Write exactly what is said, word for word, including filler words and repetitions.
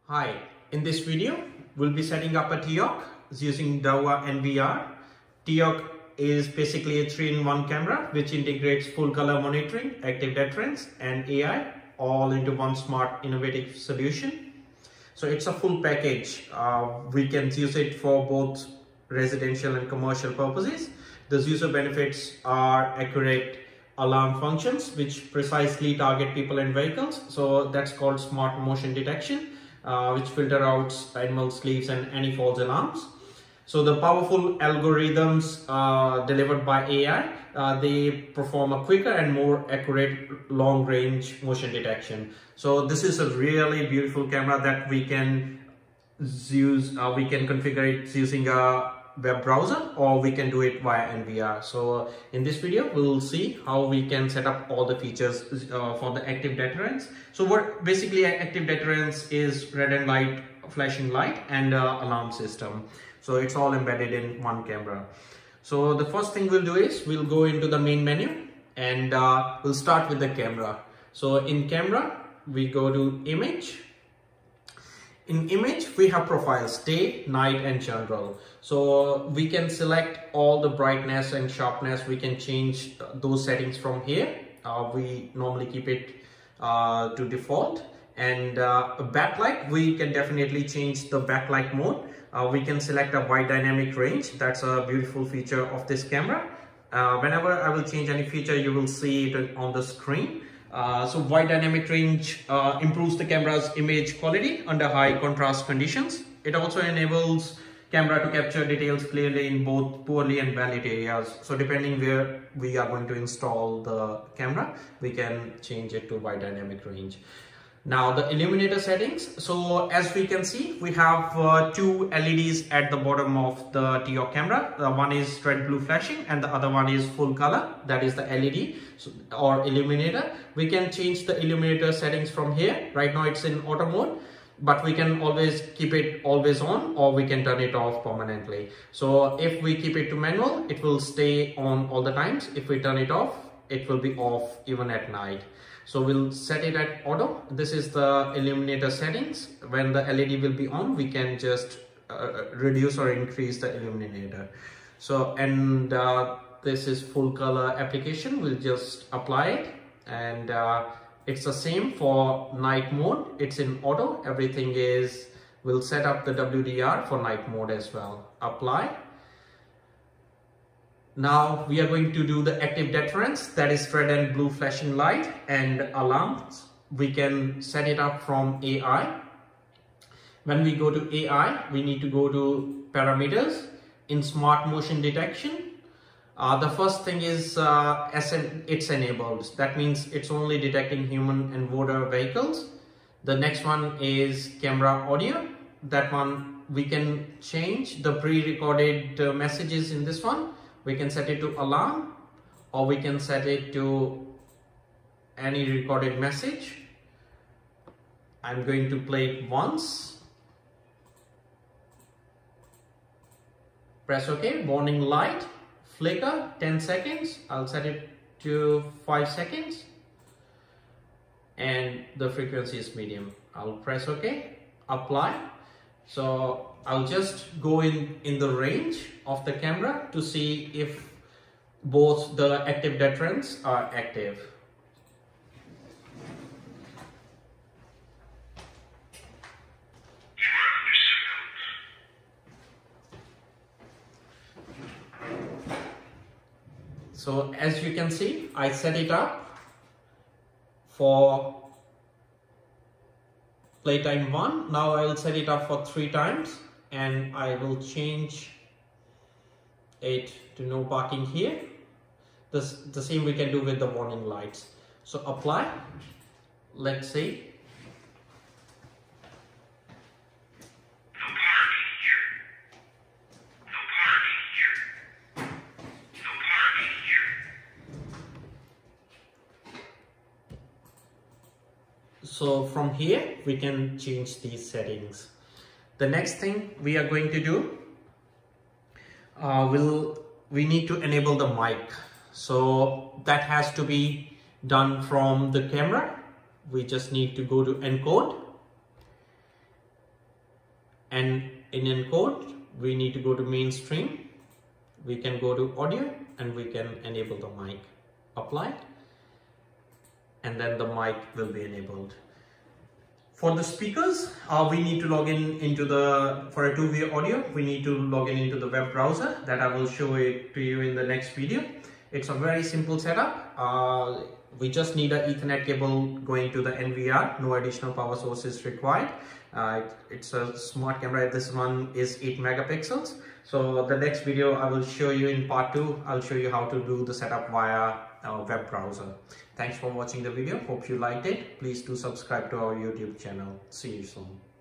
Hi, in this video, we'll be setting up a T I O C using Dahua N V R. T I O C is basically a three in one camera which integrates full color monitoring, active deterrence and A I all into one smart innovative solution. So it's a full package. Uh, we can use it for both residential and commercial purposes. The user benefits are accurate alarm functions which precisely target people and vehicles. So that's called smart motion detection. Uh, which filter out animals, leaves and any false alarms. So the powerful algorithms uh, delivered by A I, uh, they perform a quicker and more accurate long range motion detection. So this is a really beautiful camera that we can use, uh, we can configure it using a web browser, or we can do it via N V R. So in this video we'll see how we can set up all the features uh, for the active deterrence. So what basically active deterrence is red and light flashing light and uh, alarm system. So it's all embedded in one camera. So the first thing we'll do is we'll go into the main menu and uh, we'll start with the camera. So in camera we go to image. In image, we have profiles, day, night and general. So we can select all the brightness and sharpness. We can change those settings from here. Uh, we normally keep it uh, to default. And uh, backlight, we can definitely change the backlight mode. Uh, we can select a wide dynamic range. That's a beautiful feature of this camera. Uh, whenever I will change any feature, you will see it on the screen. Uh, so wide dynamic range uh, improves the camera's image quality under high contrast conditions. It also enables camera to capture details clearly in both poorly and well lit areas. So depending where we are going to install the camera, we can change it to wide dynamic range. Now the illuminator settings. So as we can see, we have uh, two L E Ds at the bottom of the T I O C camera. Uh, one is red blue flashing and the other one is full color. That is the L E D so, or illuminator. We can change the illuminator settings from here. Right now it's in auto mode, but we can always keep it always on, or we can turn it off permanently. So if we keep it to manual, it will stay on all the times. If we turn it off, it will be off even at night. So we'll set it at auto. This is the illuminator settings. When the L E D will be on, we can just uh, reduce or increase the illuminator. So, and uh, this is full color application. We'll just apply it, and uh, it's the same for night mode. It's in auto. Everything is, we'll set up the W D R for night mode as well. Apply. Now we are going to do the active deterrence, that is red and blue flashing light and alarms. We can set it up from A I. When we go to A I, we need to go to parameters. In smart motion detection, uh, the first thing is uh, it's enabled. That means it's only detecting human and motor vehicles. The next one is camera audio. That one we can change the pre-recorded uh, messages in this one. We can set it to alarm, or we can set it to any recorded message. I'm going to play it once. Press OK. Warning light, flicker, ten seconds. I'll set it to five seconds. And the frequency is medium. I'll press OK. Apply. So I'll just go in, in the range of the camera to see if both the active deterrents are active. So as you can see, I set it up for playtime one. Now I will set it up for three times and I will change it to no parking here. This, the same we can do with the warning lights. So apply. Let's see. No parking here. No parking here. No parking here. So from here we can change these settings. The next thing we are going to do, uh, will we need to enable the mic. So that has to be done from the camera. We just need to go to encode And in encode, we need to go to mainstream. We can go to audio and we can enable the mic. Apply. And then the mic will be enabled. For the speakers, uh, we need to log in into the, for a two-way audio, we need to log in into the web browser that I will show it to you in the next video. It's a very simple setup. Uh, we just need an Ethernet cable going to the N V R. No additional power source is required. Uh, it, it's a smart camera. This one is eight megapixels. So the next video I will show you in part two. I'll show you how to do the setup via our web browser. Thanks for watching the video. Hope you liked it. Please do subscribe to our YouTube channel. See you soon.